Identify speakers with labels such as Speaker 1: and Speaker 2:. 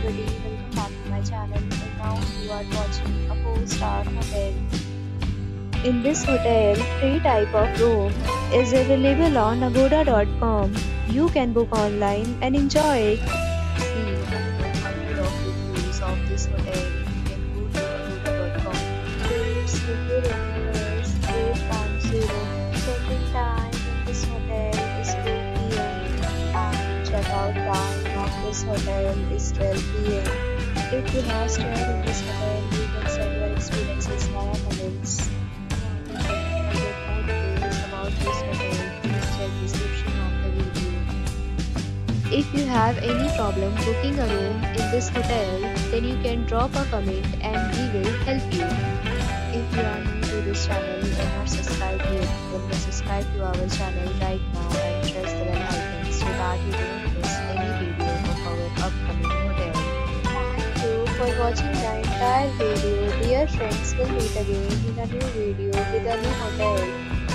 Speaker 1: everybody, welcome back to my channel, and now you are watching a 4-star hotel. In this hotel, 3 type of room is available on Agoda.com. You can book online and enjoy it. See over 100 of reviews of this hotel. You can go to Agoda.com. Its review rating is 8.0. Check-in time in this hotel is 2 p.m. and check-out time of this hotel is 12 p.m. If you have stayed in this hotel, you can send your experiences via comments. To get more details about this hotel, please check description of the video. If you have any problem booking a room in this hotel, then you can drop a comment and we will help you. If you are new to this channel and not subscribed yet, then subscribe to our channel right now and press the bell icon so that you don't miss any video of our upcoming hotel. Thank you for watching the entire video. Dear friends, we'll meet again in a new video with a new hotel.